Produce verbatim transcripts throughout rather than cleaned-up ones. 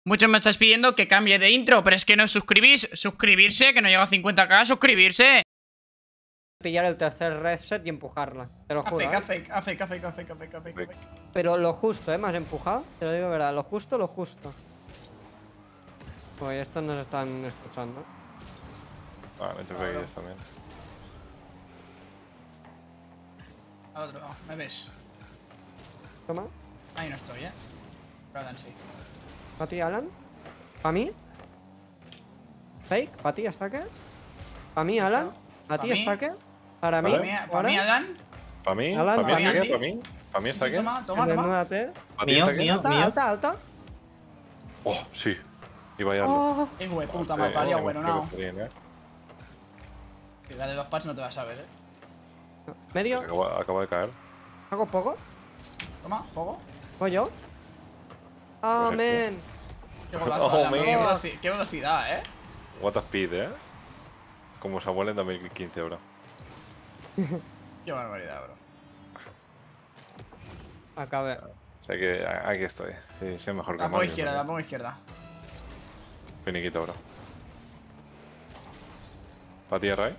Muchos me estáis pidiendo que cambie de intro, pero es que no os suscribís. Suscribirse, que no llega a cincuenta k, suscribirse. Pillar el tercer reset y empujarla. Te lo A juro. fake, ¿eh? a fake, a fake, a fake, a fake, a fake, a fake, a fake. Pero lo justo, ¿eh? Me has empujado. Te lo digo de verdad. Lo justo, lo justo. Uy, estos nos están escuchando. Ah, me tengo que ir también. A otro, no, me ves. Toma. Ahí no estoy, eh. Pero Dan sí. ¿Para ti, Alan? ¿Para mí? ¿Fake? ¿Para ti, hasta qué? ¿Para mí, Alan? ¿Para Pa' ti, mí. hasta qué? ¿Para mí? Para mí, pa' mí, Adán. ¿Para mí? Alan, ¿Para mí pa' está mí. qué? ¿Para mí? ¿Para mí está Sí, qué? toma, toma, toma. Desnúdate. ¿Para ti Mío, está qué? mío. Alta, alta, alta. Oh, sí. Iba a ir a Oh. Qué güey, puta, Ok, mal parido, hemos bueno, pegado no. bien, eh. Si dale dos pads no te vas a ver, eh. ¿Medio? Acaba, acaba de caer. ¿Hago poco? Toma, poco. ¿Voy yo? Amén. Qué golazo, Oh, Adán, man. qué veloci- qué velocidad, eh. What a speed, eh. Como Samuel en dos mil quince, bro. Qué barbaridad, bro. Acabé. O sea que a- aquí estoy. Sí, soy mejor que Tampoco Mario. izquierda, ¿no? tampoco izquierda. Finiquito, bro. ¿Para ti, Ray?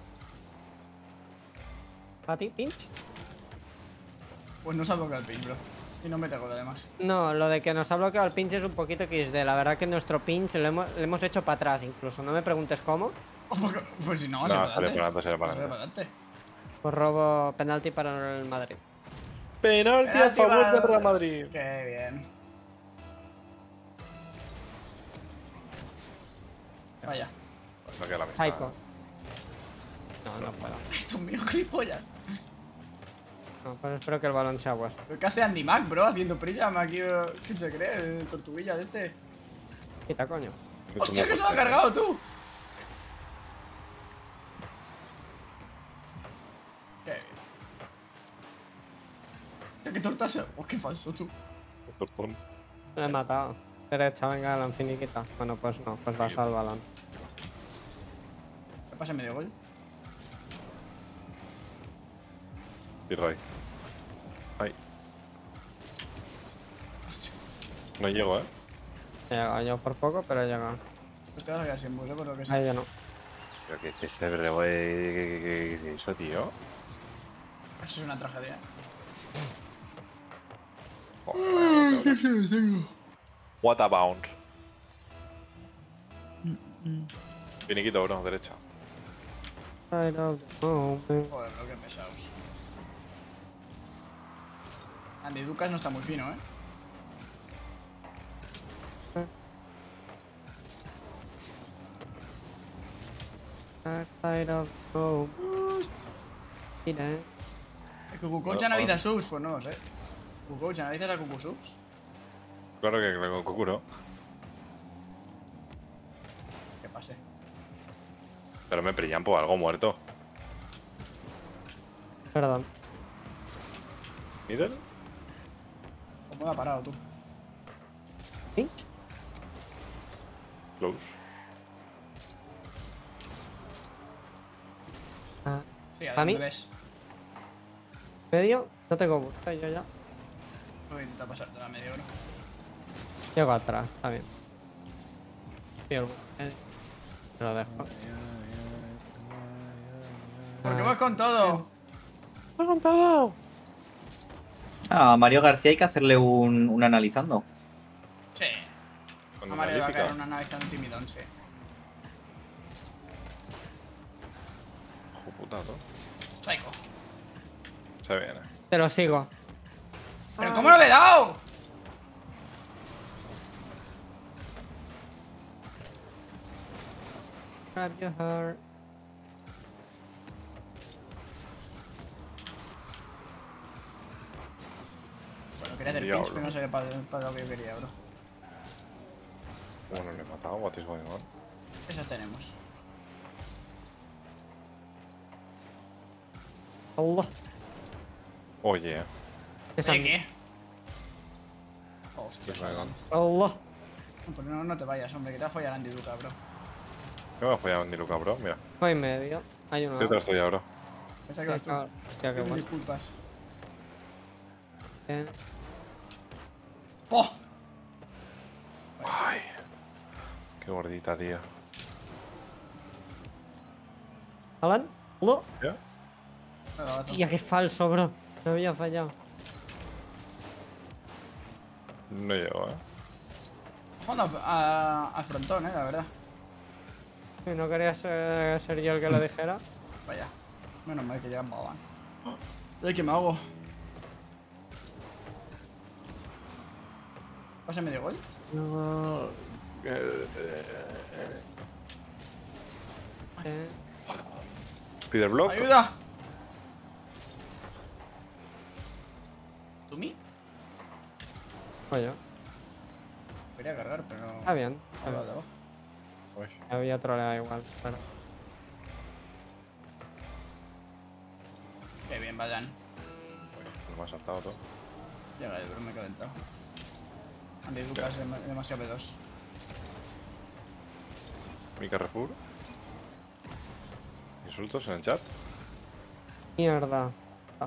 ¿Para ti, pinch? Pues no se ha bloqueado el ping, bro. Y no me tengo además. No, lo de que nos ha bloqueado el pinch es un poquito X D. La verdad que nuestro pinch lo hemos, lo hemos hecho para atrás incluso. No me preguntes cómo. Pues si no, No, se para sale para adelante. adelante, sale para Se para adelante. adelante. Pues robo penalti para el Madrid. Penalti a Penalti favor para- de Real Madrid. Qué bien. Vaya. Pues no queda la amistad. Psycho. No, no puedo. Esto es mío, gilipollas. No, pues espero que el balón sea vuestro. ¿Pero qué hace Andy Mac, bro? Haciendo Prism aquí. eh, ¿Quién se cree? El tortuguilla de este. Quita, coño. ¡Hostia, que se lo ha cargado tú! Qué bien. Hostia, qué tortas. Oh, qué falso tú. Tortón. Me he matado. Derecha, venga, la finiquita. Bueno, pues no, pues vas al balón. ¿Qué pasa en medio gol? Y Ray. Ay. No llego, eh. He llegado yo por poco, pero he llegado. Pues te vas a quedar sin bus, eh, por lo que sea. Ahí yo no. Pero que es ese verde, güey. ¿Qué es eso, tío? Eso es una tragedia. Joder, tío. What a bounce. Finiquito, bro, derecha. I love the moment. Joder, bro, qué pesados. Andy Lucas no está muy fino, eh. Dark side of the moment. Mira, eh. Es que Kukoc analiza subs, pues no lo sé. Kukoc, ¿analizas a Kuku subs? Claro que con Kokuro. Que pase. Pero me brillan por algo muerto. Perdón. ¿Middle? ¿Cómo lo ha parado tú? Pinch. Close. Ah, Sí, ¿A a mí? me ves. medio. No tengo bus, eh, yo ya. Voy a intentar pasarte a medio, bro. Llego atrás, está bien. Sí, el bus, eh. Me lo dejo. ¿Por qué vas con todo? A Mario García hay que hacerle un, un analizando. Sí. Con A Mario le va a analítica. caer una analizando timidón, sí. Ojo puta, ¿no? Psycho. Se viene. Te lo sigo. ¿Pero cómo no le he dado? Grab your heart. Bueno, quería hacer Diablo. pinch, pero no sabía para, para lo que yo quería, bro. Bueno, le he matado. What is going on? Esas tenemos. Allah. Oye. Esa ¿De qué? Hostia. What's going on? Allah. No, pues no, no te vayas, hombre, que te va a follar Andy Duca, bro. ¿Qué me ha follado Andy Luca, bro? Mira. Voy medio. Hay uno. ¿Qué te estoy ya, bro? Pensaba que vas tú. Hostia, qué Pido bueno. disculpas. Eh, ¡Oh! Ay. Qué gordita, tío. ¿Alan? ¿Uno? ¿Ya? Hostia, qué falso, bro. Me había fallado. No llego, eh. Jugando a- al frontón, eh, la verdad. Y no quería ser, ser yo el que lo dijera. Vaya. Menos mal que llegan Baban. ¿De qué me hago? ¿Pasa medio gol? No. Eh, Eh, Spider Block. ¡Ayuda! ¿Tú mí? Oye, Quería cargar, pero no. está bien. Está Abajo, bien. abajo. Uy, Me había troleado igual, pero. Qué bien, vayan. uy, me ha saltado todo. Llega el, pero me he calentado. Andy Lucas es demasiado P dos. Mi Carrefour. Insultos en el chat. Mierda. Ah,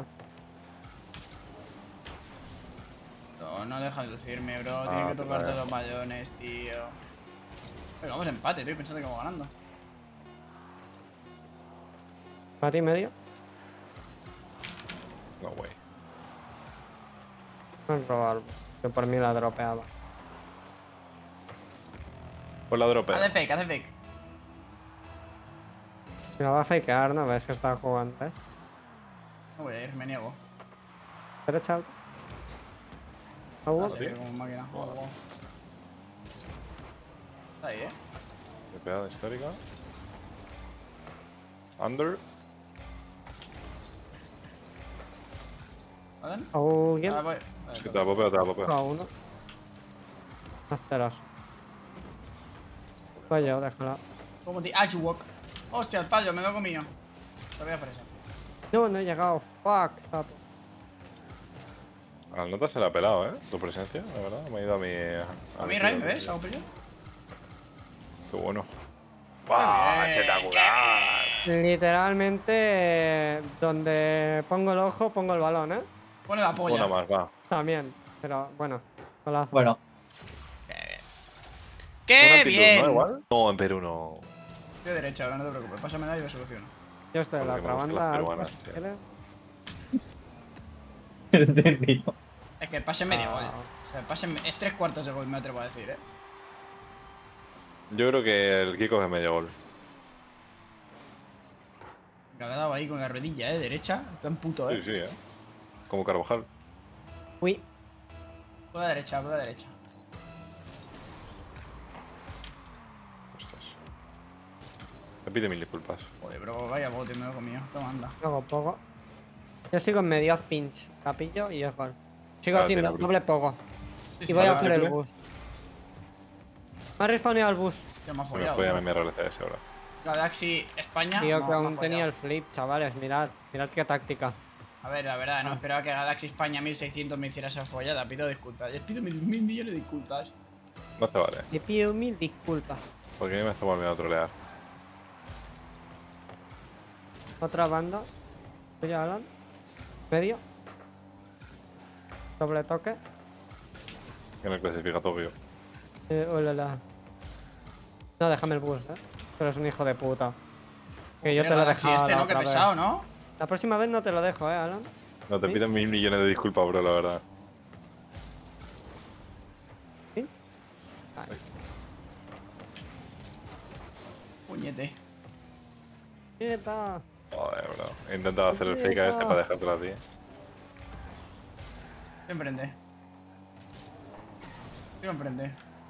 No, no dejas de lucirme, bro. Ah, Tienes que te tocarte veo. los ballones, tío. Venga, vamos a empate, estoy pensando que vamos ganando. ¿Para ti medio? No, güey. Me han robado. Que por mí la dropeaba. Pues la Haz de dropeo. fake, haz de fake. Me la va a fakear, ¿no? Ves que está jugando, ¿eh? No voy a ir, me niego. Derecha alto. Agudo. Ah, sí, como máquina. Wow, wow. Está ahí, eh. Dropeada histórica. Under. ¿Valen? ¿Alguien? Ah, voy. Es que te la popeo, te la popeo. A uno. Aceras. Vaya, déjala. Como te. Ah, walk. Hostia, el fallo, me lo he comido. Te voy a hacer eso. No, no he llegado. Fuck, tato. A las notas se la ha pelado, eh. Tu presencia, la verdad. Me ha ido a mi. A, A mi mí, Ray, tiro ¿me ves? de- ¿Hago pillo? Qué bueno. Qué ¡Wow! bien, ¡Espectacular! Literalmente, donde pongo el ojo, pongo el balón, ¿eh? Pone la polla. Una más, va. También. Pero bueno, golazo. Bueno, ¡Qué Una actitud, bien! ¿no? Igual. No, en Perú no. Estoy de derecha ahora, no te preocupes. Pásame la y lo soluciono. Yo estoy en la Porque otra me gustan banda. las alta, peruanas, si tío. quieres. es de río. Es que el pase es medio Ah. gol. O sea, el pase es tres cuartos de gol, me atrevo a decir, eh. Yo creo que el Kiko es medio gol. Me ha dado ahí con la rodilla, eh, derecha. Tan puto, Sí, eh. sí, eh. Como Carvajal. Uy, Puta derecha, puta derecha. Ostras. Te pide mil disculpas. Joder, bro, vaya bote me lo he comido. Toma, anda. hago poco. Yo sigo en medio pinch. Capillo y es gol. Sigo Claro, haciendo tiene doble poco. Sí, Y sí, voy a vale, por el triple. bus. Me ha respawneado el bus. Ya me ha Me follado. voy a bro. mi R L C S ahora. Galaxy España. Tío, me- que me ha aún follado. tenía el flip, chavales. Mirad, mirad qué táctica. A ver, la verdad, no esperaba que Galaxy España mil seiscientos me hiciera esa follada. Pido disculpas. Les pido mil, mil millones de disculpas. No te vale. Te pido mil disculpas. Porque a mí me está volviendo a trolear. Otra banda. Tuya, Alan. Medio. Doble toque. En el clasificatorio. Eh, olala. No, déjame el bus, eh. Pero es un hijo de puta. Que yo Mira, te lo he Galaxy dejado. este, la ¿no? Qué otra vez. pesado, ¿no? La próxima vez no te lo dejo, eh, Alan. No, te ¿Sí? piden mil millones de disculpas, bro, la verdad. ¿Sí? Vale. Puñete. Quieta. Joder, bro. He intentado hacer el fake a este para dejártelo a ti. Estoy enfrente. Estoy enfrente.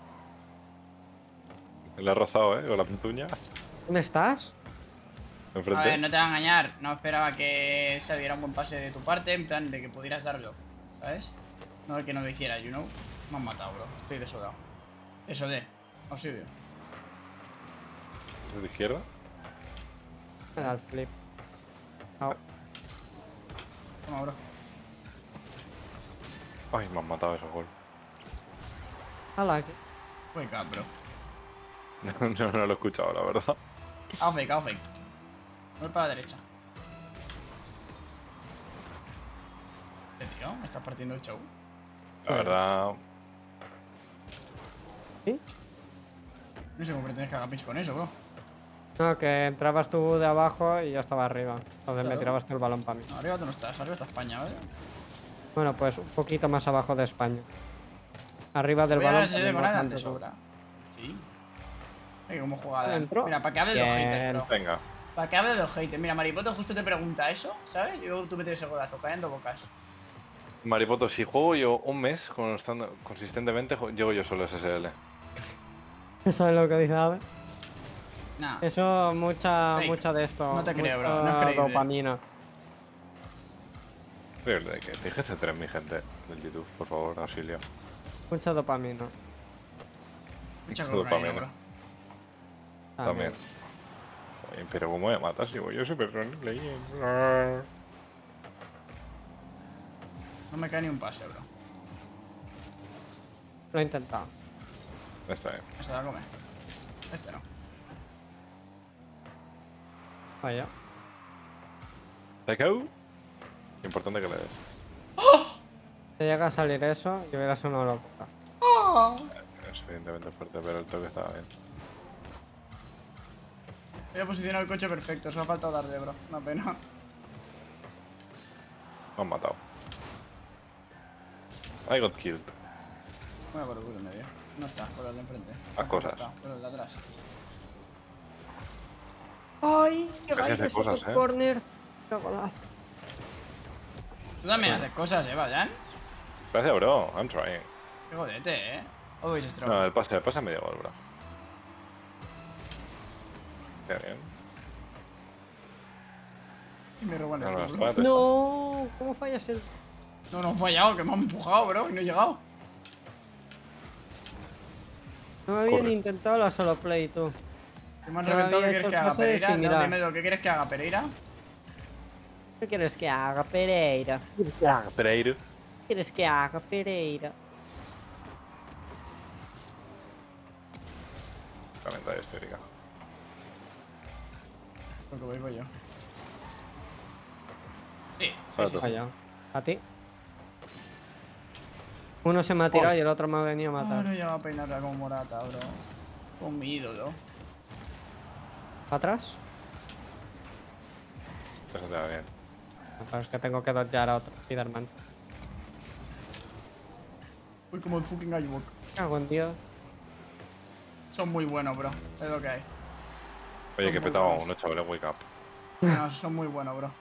Le he rozado, eh, con la pintuña. ¿Dónde estás? A Enfrente. ver, no te voy a engañar. No esperaba que se diera un buen pase de tu parte, en plan de que pudieras darlo. ¿Sabes? No de que no lo hiciera, you know. Me han matado, bro. Estoy desolado. Eso de. Auxilio. ¿De la izquierda? Me da el flip. Au. Toma, bro. Ay, me han matado esos gol. Hala, aquí. Wake up, bro. No, no, no lo he escuchado, la verdad. Hago fake, hago fake. Voy para la derecha. ¿Qué tío? ¿Me estás partiendo el show? La verdad. ¿Sí? No sé cómo pretendes que haga pitch con eso, bro. No, que entrabas tú de abajo y yo estaba arriba. Entonces me Claro. tirabas tú el balón para mí. No, arriba tú no estás, arriba está España, ¿vale? Bueno, pues un poquito más abajo de España. Arriba del Voy a balón. ver si de tenemos con nada tanto de tú. sobra. Sí. Mira cómo jugada. ¿Entró? Mira, para que hable de los Bien. haters, bro. Venga. Para que hable de los haters. Mira, Maripoto justo te pregunta eso, ¿sabes? Y luego tú metes ese golazo, cayendo bocas. Maripoto, si juego yo un mes constan- consistentemente, jo- llego yo solo a S S L. Eso es lo que dice Abe. Nah. Eso, mucha, Fake. mucha de esto. No te creo, bro, mucha no es creíble. dopamina. Increíble, que dije C tres, mi gente del YouTube, por favor, auxilio. Mucha dopamina. Mucha Todo cocaína, para mí, bro. También. Oye, pero ¿cómo me matas si voy yo super Sonic Legend? No me cae ni un pase, bro. Lo he intentado. Está bien. Este va a comer. Este no. Vaya. Takao. Importante que le des. Si llega a salir eso, y verás una locura. Es evidentemente fuerte, pero el toque estaba bien. He posicionado el coche perfecto, solo ha faltado darle, bro. Una pena. Me han matado. I got killed. Voy a por el culo en medio. No está, por el de enfrente. Haz cosas. Está, por el de atrás. ¡Ay! ¡Qué Casi hace cosas, eh. corner! ¡Qué golazo! Tú también haces cosas, eh, Vayan. Gracias, bro. I'm trying. Qué godete, eh. O veis stroke. No, el pase, el pase medio gol, bro. Qué bien. Y me roban el No, no, culo. espérate. ¡No! ¿Cómo fallas el...? No, no he fallado, que me han empujado, bro, y no he llegado. No habían Corre. intentado la solo play, tú. Que me han No reventado, había ¿qué hecho quieres el que haga, pase de Pereira? No, similar. dímelo, ¿qué quieres que haga, Pereira? ¿Qué quieres que haga, Pereira? Pereira. ¿Qué quieres que haga, Pereira? Calendario histérica. Porque voy, voy yo. Sí, sí, Vale, sí, tú. sí. Vaya. ¿A ti? Uno se me ha tirado y el otro me ha venido a Ah, matar. no lleva a peinarla como Morata, bro. Con mi ídolo. ¿Para atrás? Eso te va bien. No, pero es que tengo que dodgear a otro Spiderman. Uy, como el fucking Ayubok. Cago en Dios. Son muy buenos, bro. Es lo que hay. Oye, Son que muy petaba buenos. uno, chaval, wake up. No, son muy buenos, bro.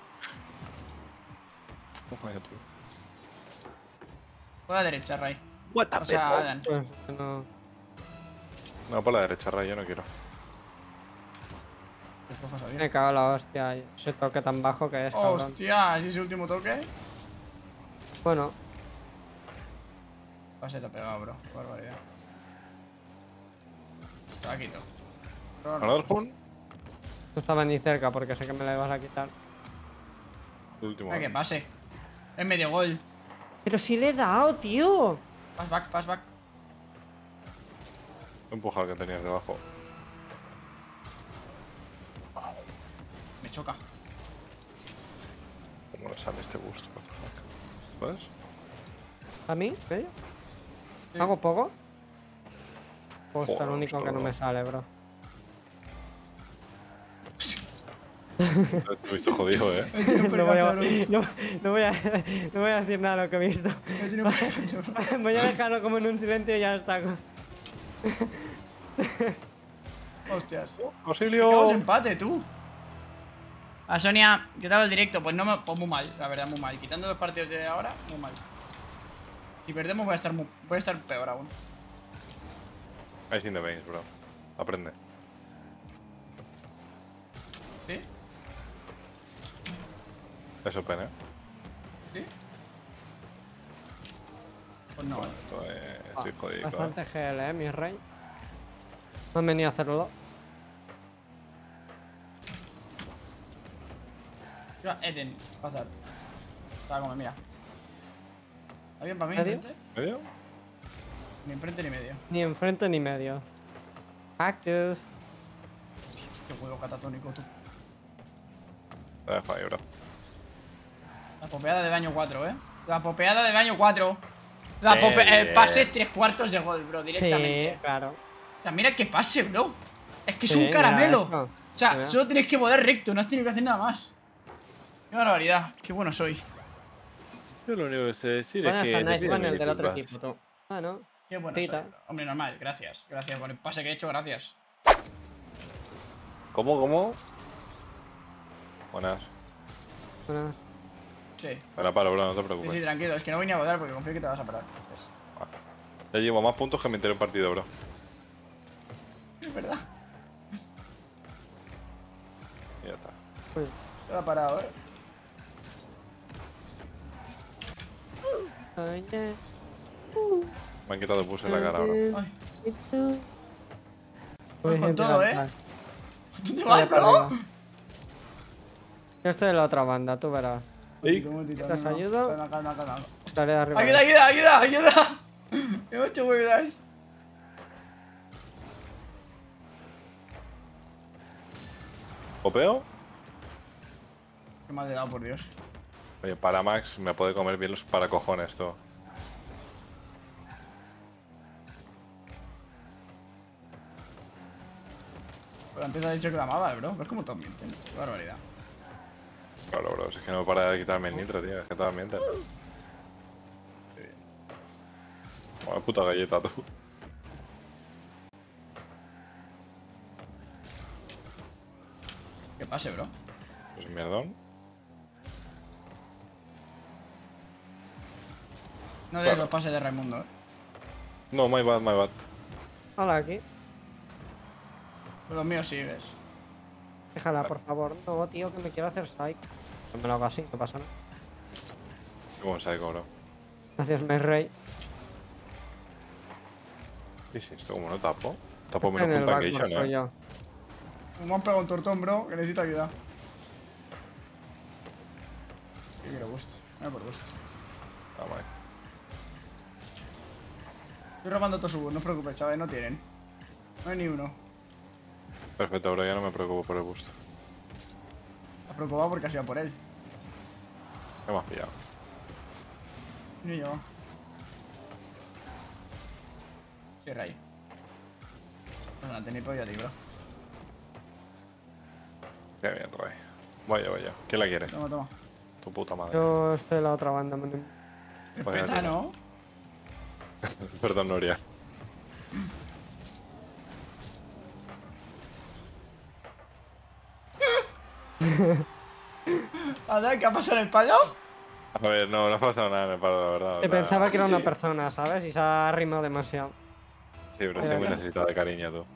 Vaya tú. Por la derecha, Ray. What O sea, Alan. Pues no. No, por la derecha, Ray, yo no quiero. Pues cojas a Me cago en la hostia. Ese toque tan bajo que es, cabrón. Hostia, ¿es ese último toque? Bueno, Pase te ha pegado, bro. Qué barbaridad. Te la quito. ¿Another phone? no estaba ni cerca porque sé que me la ibas a quitar. El último. Ay, que pase. Es medio gol. Pero si le he dado, tío. Pass back, pass back. He empujado que tenías debajo. Me choca. ¿Cómo le sale este boost? What the fuck? ¿Puedes? ¿A mí? ¿Medio? Sí. ¿Hago poco? Hostia, Joder, lo único que no hostia. me sale, bro. Te he visto jodido, eh. No voy, a, no, no voy a, no voy a decir nada de lo que he visto. Me tiene un pegazo, bro. Voy a dejarlo como en un silencio y ya está. Hostias. Acabamos ¡Auxilio! empate, tú. A Sonia, ¿qué tal el directo? Pues no me. Pues muy mal, la verdad, muy mal. Quitando los partidos de ahora, muy mal. Si perdemos voy a estar muy, voy a estar peor aún. Ice in the veins, bro. Aprende. ¿Sí? Eso pena, ¿eh? ¿Sí? Pues no, eh. Estoy, estoy jodido. Bastante G L, eh, mi rey. No han venido a hacerlo. Yo, Eden, pasar. Estaba como, mira. ¿Está bien para mí? ¿Medio? ¿Enfrente? ¿Medio? Ni enfrente ni medio. Ni enfrente ni medio. Cactus. Qué juego catatónico, tú. Te dejo ahí, bro. La popeada de baño cuatro, eh. La popeada de baño cuatro. La Eh, pope... El eh. pase tres cuartos de gol, bro, Sí, directamente. claro. sea, mira qué pase, bro. Es que es Sí, un mira caramelo. eso. O sea, Mira. solo tienes que volar recto, no has tenido que hacer nada más. Qué barbaridad, qué bueno soy. Yo lo único que sé decir Bueno, es está que te nice pido con el mil del otro disculpas. equipo, tú. Bueno, Qué bueno soy, tita. bro. Hombre, normal, gracias. Gracias por el pase que he hecho, gracias. ¿Cómo, cómo? Buenas. Bueno, Sí. Me la paro, bro, no te Sí, preocupes. sí, tranquilo, es que no voy ni a votar porque confío que te vas a parar. Ya llevo más puntos que mi anterior partido, bro. Es verdad. Y ya está. uy. Te va parado, eh. Ay, eh. Me han quitado el pulso en la cara, bro. Ay, ¿Y tú? Voy con Uy, todo, mira, ¿eh? ¿Dónde vaya vas, para bro? arriba. Yo estoy en la otra banda, tú verás. Un momentito, un momentito, ¿Te no, no. ayudo? Calma, calma, calma. Estaré arriba. ¡Ayuda, ayuda, ayuda, ayuda! Me he hecho huevidas. ¿Popeo? Qué mal le he dado, por Dios. Oye, para Max me puede comer bien los paracojones, tú. Pero antes has dicho que la amaba, bro. ¿Ves cómo todos mienten? Qué barbaridad. Claro, bro, si es que no me para de quitarme el nitro, tío. Es que todas mienten. Buena puta galleta, tú. ¿Qué pase, bro? Pues mierdón. No des Claro. los pases de Raimundo, eh. No, my bad, my bad. Hola, aquí. Pero los míos sí, ves. Déjala, por favor. No, tío, que me quiero hacer psych. No me lo hago así, no pasa nada. Como psycho, bro. Gracias, mi rey. Sí, sí, esto como no tapo. Tapo Está menos en el punta backboard, soy ¿eh? yo. Me han pegado un tortón, bro, que necesito ayuda. Que quiero gusto. Mira por gusto. Ah, vale. Estoy robando todos subos, no os preocupéis, chavales, no tienen. No hay ni uno. Perfecto, bro, ya no me preocupo por el busto. Has preocupado porque has ido a por él. Me hemos pillado. Ni yo. Sí, Ray. No la tenéis pollo a ti, bro. Qué bien, Ray. Vaya, vaya. ¿Quién la quiere? Toma, toma. Tu puta madre. Yo estoy en la otra banda, man. Respeta, ¿no? Perdón, Noria. A ver, ¿qué ha pasado en el palo? A ver, no, no ha pasado nada en el palo, la verdad. Que o sea, pensaba que era una sí. persona, ¿sabes? Y se ha arrimado demasiado. Sí, pero De estoy muy verdad. necesitado de cariño, tú.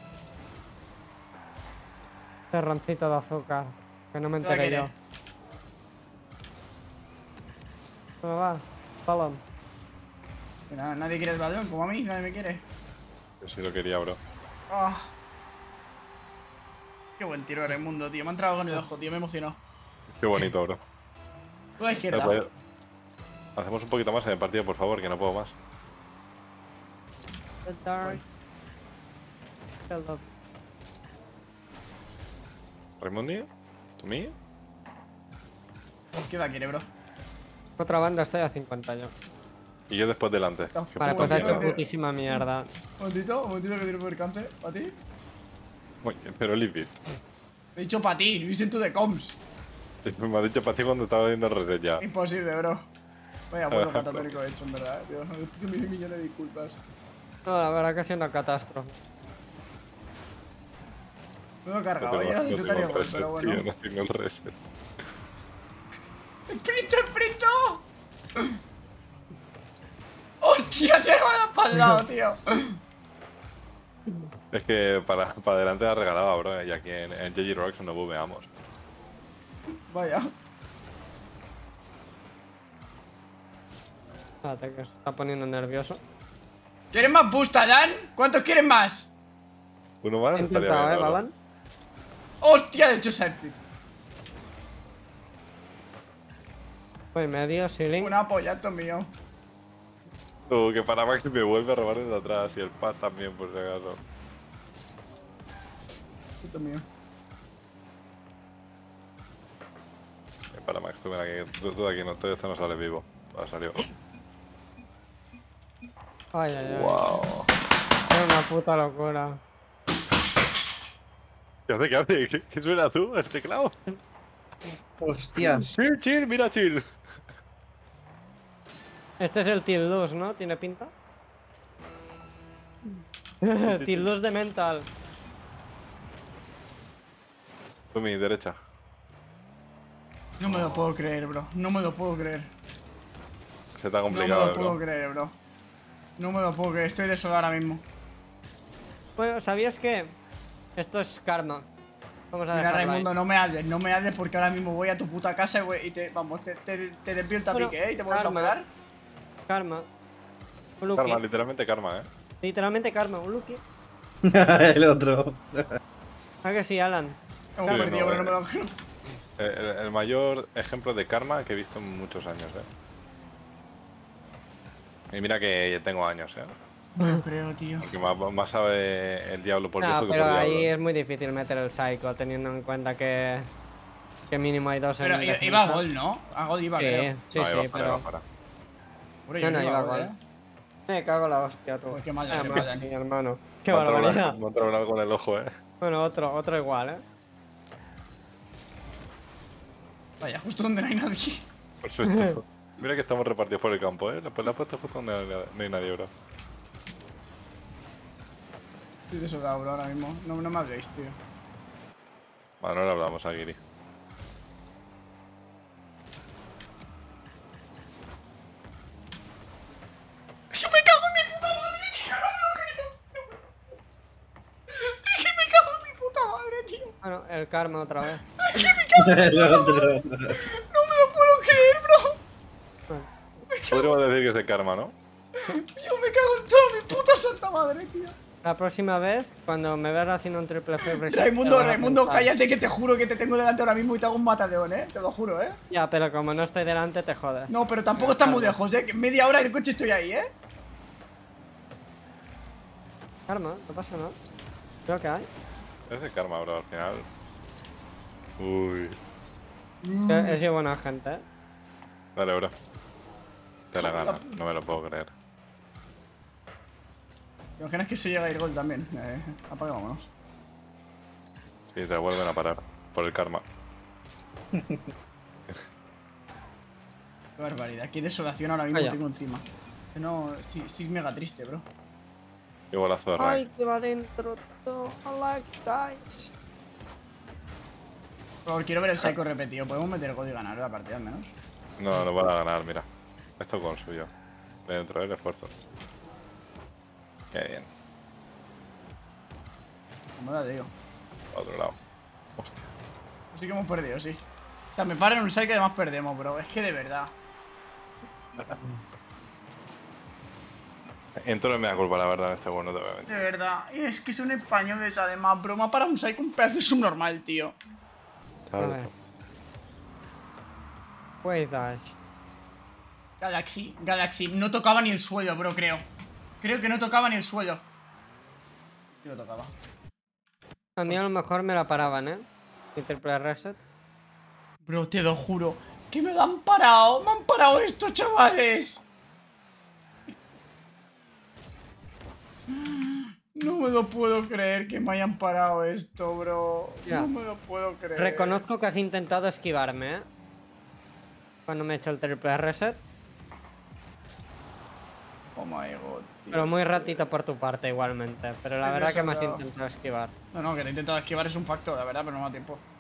Terrancito de azúcar. Que no me ¿Qué va a enteré querer? yo. ¿Cómo va? Balón. Que nada, nadie quiere el balón, como a mí, nadie me quiere. Yo sí lo quería, bro. Ah. Qué buen tiro de Raimundo, tío. Me ha entrado con el ojo, tío, me he emocionado. Qué bonito, bro. Por la izquierda. Joder, hacemos un poquito más en el partido, por favor, que no puedo más. The dark. Hello. ¿Raimundi? ¿Tú mí? ¿Qué va a querer, bro? Otra banda, estoy a cincuenta yo. Y yo después delante. No, Qué Vale, puta pues ha hecho mierda. putísima mierda. Un momentito, un momentito que tiene por cáncer. ¿Para ti? Uy, pero Livid. He dicho para ti, listen to the comms. Me ha dicho para ti cuando estaba viendo el reset ya. Imposible, bro. Vaya vuelo catatónico he hecho, en verdad, tío. Te pido mil millones de disculpas. No, la verdad que ha sido una catástrofe. Me lo he No cargado, tengo, ya. no Yo tengo estaría el bueno, reset, pero bueno. tío, no tengo el reset. ¡Sprint, sprint! ¡Hostia, te va para el lado, tío! Es que para, para adelante la regalaba, bro, y aquí en, en J G Rocks no bumeamos. Vaya. Espérate, que se está poniendo nervioso. ¿Quieres más boost, Alan? ¿Cuántos quieren más? Uno más He estaría intentado, bien, ¿eh, bro. Balan? ¡Hostia, he hecho Serpit! Voy medio, ceiling. Una polla, esto es mío. Tú, que para Max me vuelve a robar desde atrás y el pad también, por si acaso. Esto es mío. Que para Max, tú ven aquí, tú, tú de aquí no, tú de esto no sales vivo. Ha salido. Ay, ay, ay. Wow. Es una puta locura. ¿Qué hace? ¿Qué hace? ¿Qué, qué suena tú? ¿El teclado? Hostias. Chill, chill, mira, chill. Este es el Till dos, ¿no? ¿Tiene pinta? Till dos de mental. Tú, mi derecha. No me lo puedo creer, bro. No me lo puedo creer. Se te ha No me complicado, lo puedo bro. creer, bro. No me lo puedo creer. Estoy desolado ahora mismo. Bueno, ¿sabías que esto es karma? Vamos a Mira, dejarlo ahí. Raimundo, no me hables, no me hables porque ahora mismo voy a tu puta casa güey, y te, vamos, te, te, te desvío el tapique, Bueno, ¿eh? Y te puedes karma. operar. Karma. Un Lucky. Karma, literalmente karma, eh. Literalmente karma, un Lucky. El otro. ¿A que sí, Alan? Hemos Sí, perdido, no, pero no eh. me lo creo. El, el mayor ejemplo de karma que he visto en muchos años, eh. Y mira que ya tengo años, eh. No me lo creo, tío. Porque más, más sabe el diablo por No, viejo que pero por ahí diablo. es muy difícil meter el psycho, teniendo en cuenta que, que mínimo hay dos Pero en iba, defensa. iba a gol, ¿no? A gol iba, Sí, creo. sí, No, sí, iba fuera, pero... iba fuera. Bro, No, yo no, creo que iba gol, gol. ¿eh? Me cago en la hostia, tú. Pues qué mal, Ah, qué madre mal. mía, hermano. Qué Me ha entrado barbaridad. una- me ha entrado una con el ojo, eh. Bueno, otro, otro igual, ¿eh? Vaya, justo donde no hay nadie. Perfecto. Mira que estamos repartidos por el campo, eh. Pues la has puesto justo donde no hay- no hay nadie, bro. Estoy desolado, bro, ahora mismo. No, no me habléis, tío. Vale, no le hablamos a Giri. ¡Yo me cago en mi puta madre, tío! ¡No me lo creo! ¡Es que me cago en mi puta madre, tío! Bueno, el karma otra vez. El otro. ¡No me lo puedo creer, bro! Podríamos decir que es de karma, ¿no? Yo me cago en toda mi puta santa madre, tío. La próxima vez, cuando me veas haciendo un triple flip reset, Raimundo, te vas a Raimundo, pensar. cállate que te juro que te tengo delante ahora mismo y te hago un mataleón, eh. Te lo juro, eh. Ya, pero como no estoy delante, te jodes. No, pero tampoco está muy lejos, eh. Que media hora en el coche estoy ahí, eh. Karma, no pasa nada. Creo que hay. Es de karma, bro, al final. Uy. Que He sido buena gente, ¿eh? Dale, bro. Te la gana, no me lo puedo creer. ¿Te imaginas que se llega a ir gol también? Eh, apaga, vámonos. Sí, te vuelven a parar. Por el karma. Qué barbaridad. Qué desolación ahora mismo Vaya. tengo encima. Que no, estoy, estoy mega triste, bro. Qué golazo de Ray. Ay, que va dentro todo. I like guys. Por favor, quiero ver el psycho repetido. Podemos meter gol y ganar la partida al menos. No, no van a ganar, mira. Esto con suyo. De dentro del esfuerzo. Qué bien. Como ya te digo. Al otro lado. Hostia. Sí que hemos perdido, sí. O sea, me paran un psycho y además perdemos, bro. Es que de verdad. Entró en media culpa, la verdad, este bueno, te voy a mentir. De verdad. Y es que son españoles además, bro. Me ha parado un psycho un pedazo de subnormal, tío. A ver. Wait, Dash. Galaxy, Galaxy. No tocaba ni el suelo, bro, creo. Creo que no tocaba ni el suelo. Sí lo tocaba. A mí a lo mejor me la paraban, ¿eh? Mi triple reset. Bro, te lo juro. Que me lo han parado. Me han parado estos chavales. No me lo puedo creer que me hayan parado esto, bro. Ya. No me lo puedo creer. Reconozco que has intentado esquivarme, ¿eh? Cuando me he hecho el triple reset. Oh my god, tío. Pero muy ratito por tu parte igualmente. Pero la Sí, verdad me que me has sobrado. intentado esquivar. No, no, que te he intentado esquivar es un facto, la verdad, pero no me da tiempo.